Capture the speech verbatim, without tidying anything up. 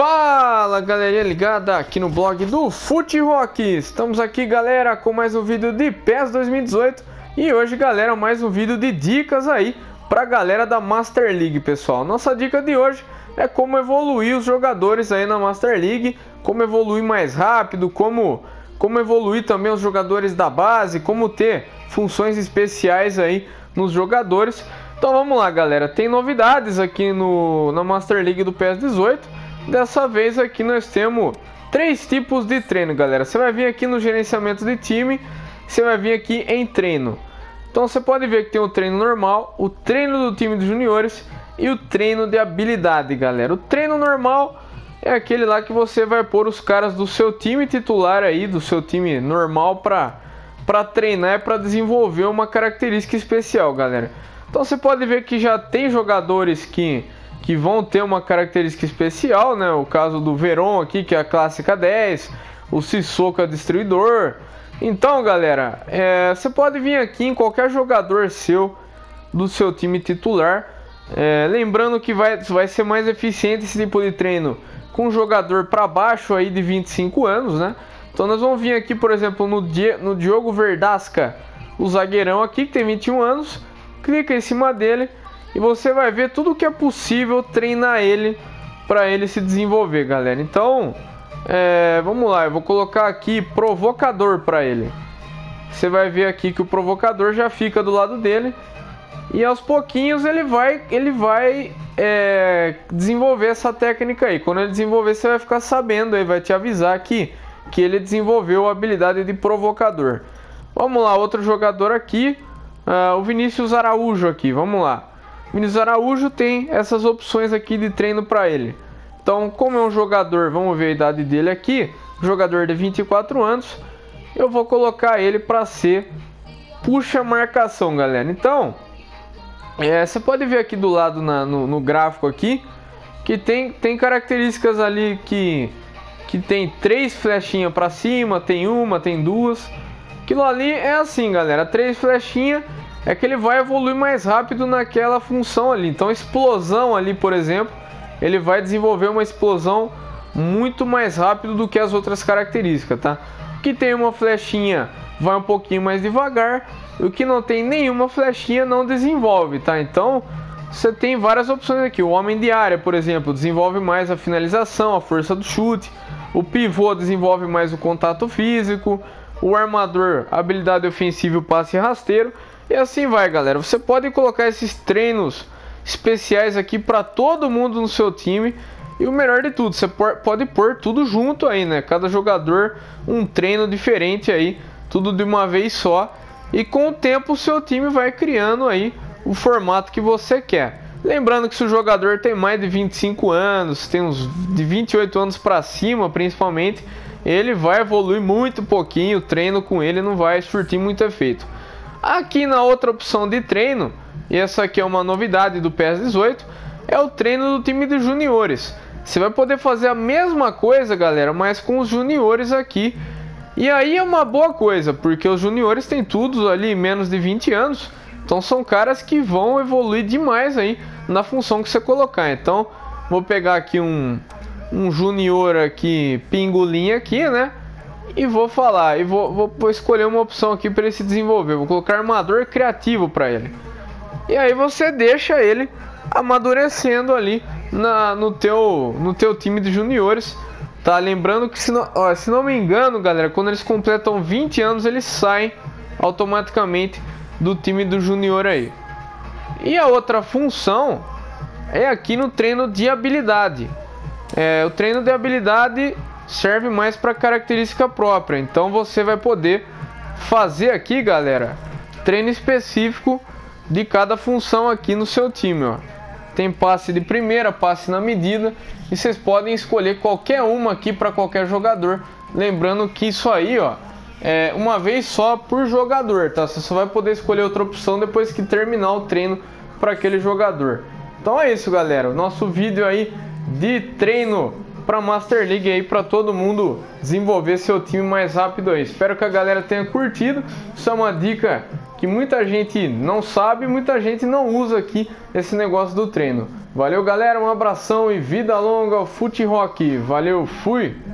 Fala galerinha ligada aqui no blog do FuteRock. Estamos aqui, galera, com mais um vídeo de PES dois mil e dezoito. E hoje, galera, mais um vídeo de dicas aí pra galera da Master League, pessoal. Nossa dica de hoje é como evoluir os jogadores aí na Master League, como evoluir mais rápido, como, como evoluir também os jogadores da base, como ter funções especiais aí nos jogadores. Então vamos lá, galera, tem novidades aqui no, na Master League do PES dezoito. Dessa vez aqui nós temos três tipos de treino, galera. Você vai vir aqui no gerenciamento de time, você vai vir aqui em treino. Então você pode ver que tem o treino normal, o treino do time de juniores e o treino de habilidade, galera. O treino normal é aquele lá que você vai pôr os caras do seu time titular aí, do seu time normal para para treinar e para desenvolver uma característica especial, galera. Então você pode ver que já tem jogadores que que vão ter uma característica especial, né? O caso do Veron aqui, que é a clássica dez, o Sissoko Destruidor. Então, galera, é, você pode vir aqui em qualquer jogador seu, do seu time titular. É, lembrando que vai, vai ser mais eficiente esse tipo de treino com um jogador para baixo aí de vinte e cinco anos, né? Então nós vamos vir aqui, por exemplo, no, no Diogo Verdasca, o zagueirão aqui, que tem vinte e um anos. Clica em cima dele e você vai ver tudo que é possível treinar ele para ele se desenvolver, galera. Então, é, vamos lá, eu vou colocar aqui provocador para ele. Você vai ver aqui que o provocador já fica do lado dele e aos pouquinhos ele vai, ele vai é, desenvolver essa técnica aí. Quando ele desenvolver, você vai ficar sabendo, aí vai te avisar que, que ele desenvolveu a habilidade de provocador. Vamos lá, outro jogador aqui, uh, o Vinícius Araújo aqui, vamos lá. Vinícius Araújo tem essas opções aqui de treino para ele. Então, como é um jogador, vamos ver a idade dele aqui, jogador de vinte e quatro anos, eu vou colocar ele para ser puxa marcação, galera. Então, é, você pode ver aqui do lado na, no, no gráfico aqui, que tem, tem características ali que, que tem três flechinhas para cima, tem uma, tem duas. Aquilo ali é assim, galera, três flechinhas. É que ele vai evoluir mais rápido naquela função ali. Então, explosão ali, por exemplo, ele vai desenvolver uma explosão muito mais rápido do que as outras características, tá? O que tem uma flechinha vai um pouquinho mais devagar, o que não tem nenhuma flechinha não desenvolve, tá? Então, você tem várias opções aqui. O homem de área, por exemplo, desenvolve mais a finalização, a força do chute. O pivô desenvolve mais o contato físico. O armador, habilidade ofensiva, o passe rasteiro. E assim vai, galera. Você pode colocar esses treinos especiais aqui para todo mundo no seu time. E o melhor de tudo, você pode pôr tudo junto aí, né? Cada jogador um treino diferente aí, tudo de uma vez só. E com o tempo o seu time vai criando aí o formato que você quer. Lembrando que se o jogador tem mais de vinte e cinco anos, tem uns de vinte e oito anos para cima principalmente, ele vai evoluir muito pouquinho, o treino com ele não vai surtir muito efeito. Aqui na outra opção de treino, e essa aqui é uma novidade do PES dezoito, é o treino do time de juniores. Você vai poder fazer a mesma coisa, galera, mas com os juniores aqui. E aí é uma boa coisa, porque os juniores têm tudo ali menos de vinte anos. Então são caras que vão evoluir demais aí na função que você colocar. Então vou pegar aqui um, um junior aqui, pingolim aqui, né? E vou falar, e vou, vou, vou escolher uma opção aqui para ele se desenvolver. Vou colocar armador criativo para ele. E aí você deixa ele amadurecendo ali na, no, teu, no teu time de juniores. Tá? Lembrando que, se não, ó, se não me engano, galera, quando eles completam vinte anos, eles saem automaticamente do time do junior aí. E a outra função é aqui no treino de habilidade. É, o treino de habilidade serve mais para característica própria. Então você vai poder fazer aqui, galera, treino específico de cada função aqui no seu time, ó. Tem passe de primeira, passe na medida, e vocês podem escolher qualquer uma aqui para qualquer jogador. Lembrando que isso aí, ó, é uma vez só por jogador, tá? Você só vai poder escolher outra opção depois que terminar o treino para aquele jogador. Então é isso, galera, o nosso vídeo aí de treino para Master League aí, para todo mundo desenvolver seu time mais rápido aí. Espero que a galera tenha curtido. Isso é uma dica que muita gente não sabe, muita gente não usa aqui esse negócio do treino. Valeu, galera, um abração e vida longa ao Fute Rock. Valeu, fui!